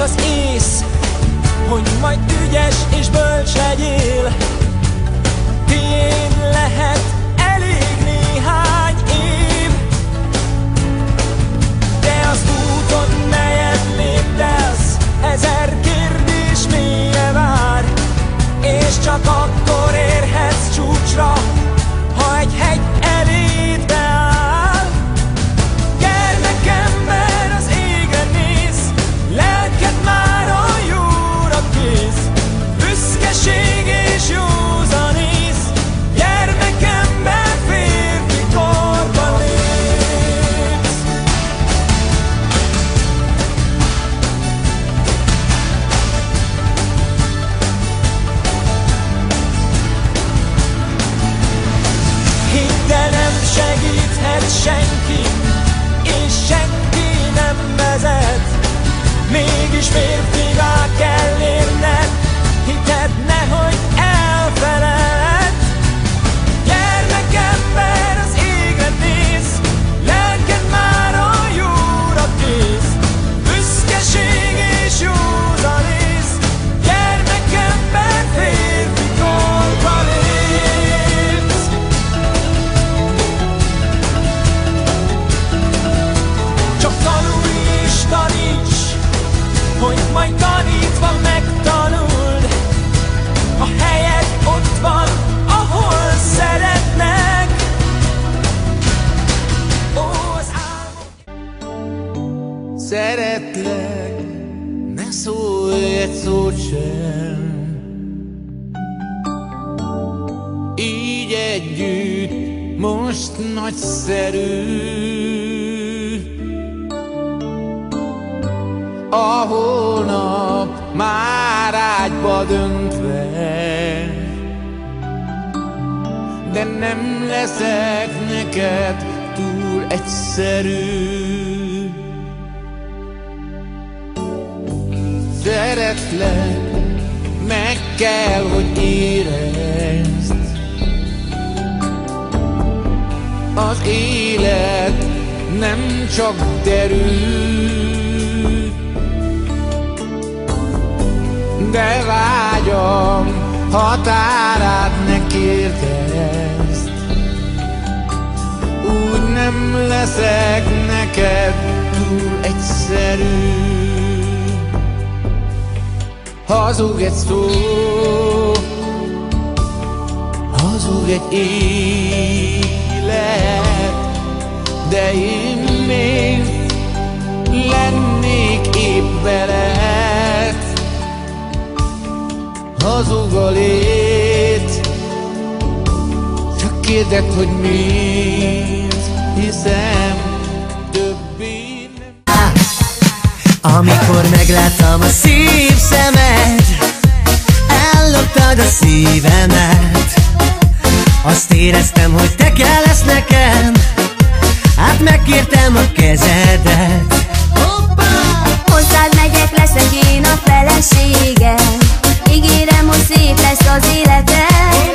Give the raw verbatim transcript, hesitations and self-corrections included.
az ész, hogy majd ügyes és bölcs legyél. Tiéd lehet elég néhány év, de az úton, melyet léptelsz, ezer kérdés mélye vár, és csak akkor érhetsz csúcsra, ha egy hegy eléd beáll. Gyermekember, az égre néz, lelked már a jóra kész, büszkeség és józanész, gyermekember, férfi korba lépsz. Hiddel nem segíthet senki, és senki nem vezet, mégis férfivá kell érned, hited nehogy elfeled. Gyermekember, az égre néz, lelked már a jóra kész, büszkeség és józanész, gyermekember, férfi korba lépsz. Csak tanulj és taníts, hogy majd tanítva megtanuld, a helyed ott van, ahol szeretnek. Ó, az álmok... Szeretlek, ne szólj egy szót sem. Így együtt most nagyszerű. A holnap már ágyba döntve, de nem leszek neked túl egyszerű. Szeretlek, meg kell, hogy érezd, az élet nem csak derű, de vágyam határát ne kérdezd, úgy nem leszek neked túl egyszerű. Hazug egy szó, hazug egy élet, de én még lennék épp veled. Hazug a lét, csak kérded, hogy miért, hiszem többé nem. Amikor megláttam a szív szemed, elloptad a szívemet. Azt éreztem, hogy te kell lesz nekem, hát megkértem a kezedet. Hoppá! Hozzád megyek, leszek én a feleséged, ígérem, hogy szép lesz az életed.